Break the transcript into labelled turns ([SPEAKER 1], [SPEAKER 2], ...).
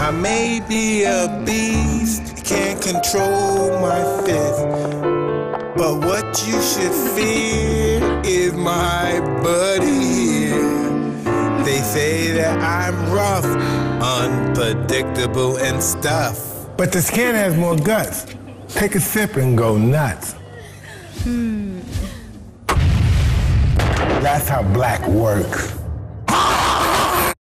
[SPEAKER 1] I may be a beast, can't control my fist, but what you should fear is my buddy here. They say that I'm rough, unpredictable and stuff.
[SPEAKER 2] But this can has more guts. Take a sip and go nuts. That's how black works.